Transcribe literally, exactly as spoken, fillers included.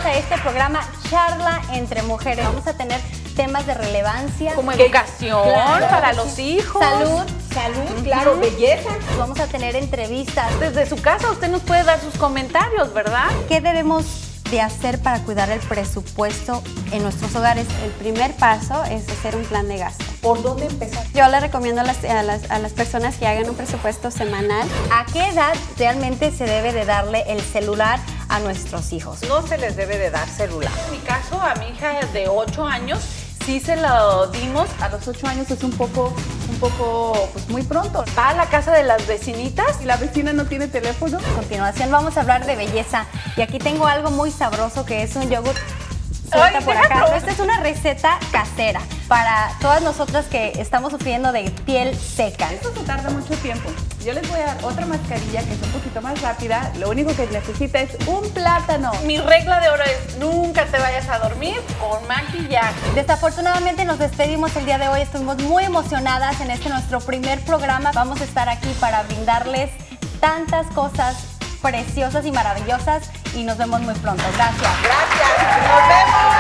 de este programa, Charla entre Mujeres. Vamos a tener temas de relevancia. Como educación, claro, para los hijos. Salud. Salud, uh-huh. Claro, belleza. Vamos a tener entrevistas. Desde su casa usted nos puede dar sus comentarios, ¿verdad? ¿Qué debemos de hacer para cuidar el presupuesto en nuestros hogares? El primer paso es hacer un plan de gasto. ¿Por dónde empezar? Yo le recomiendo a las, a, las, a las personas que hagan un presupuesto semanal. ¿A qué edad realmente se debe de darle el celular a nuestros hijos? No se les debe de dar celular. En mi caso, a mi hija de ocho años, sí se lo dimos. A los ocho años es un poco, un poco, pues muy pronto. Va a la casa de las vecinitas y la vecina no tiene teléfono. A continuación vamos a hablar de belleza y aquí tengo algo muy sabroso que es un yogur. Suelta Ay, por acá. Esta es una receta casera para todas nosotras que estamos sufriendo de piel seca. Esto se tarda mucho tiempo. Yo les voy a dar otra mascarilla que es un poquito más rápida. Lo único que necesita es un plátano. Mi regla de oro es nunca te vayas a dormir con maquillaje. Desafortunadamente nos despedimos el día de hoy. Estuvimos muy emocionadas en este nuestro primer programa. Vamos a estar aquí para brindarles tantas cosas preciosas y maravillosas y nos vemos muy pronto. Gracias. Gracias. Nos vemos.